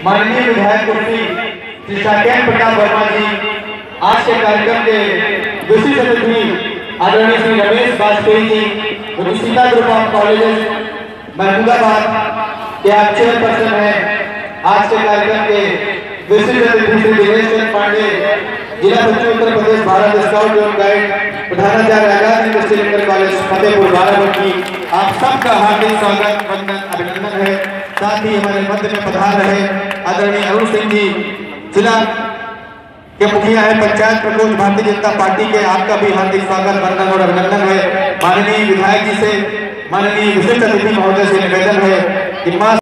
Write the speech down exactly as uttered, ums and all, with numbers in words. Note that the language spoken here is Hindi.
माननीय विधायक कुर्सी श्री साकेत प्रताप वर्मा जी, आज के कार्यक्रम के विशिष्ट अतिथि आदरणीय Shri Ramesh Vajpayee ji, Ruchita group of colleges Mahmudabad के आप चेयरपर्सन हैं। आज के कार्यक्रम के विशिष्ट अतिथि श्री दिनेश चंद्र पांडे, जिला पश्चिम उत्तर प्रदेश भारत स्काउट एवं गाइड, प्रधानाचार्य आजाद इंटर कॉलेज फतेहपुर बाराबंकी, आप सबका हार्दिक स्वागत वंदन अभिनंदन है। साथ ही हमारे मध्य में पधार रहे आदरणीय अरुण सिंह जी, जिला के मुखिया है पंचायत प्रकोष्ठ भारतीय जनता पार्टी के, आपका भी हार्दिक स्वागत वंदन और अभिनंदन है। माननीय विधायक जी से, माननीय विशिष्ट अतिथि महोदय से निवेदन है कि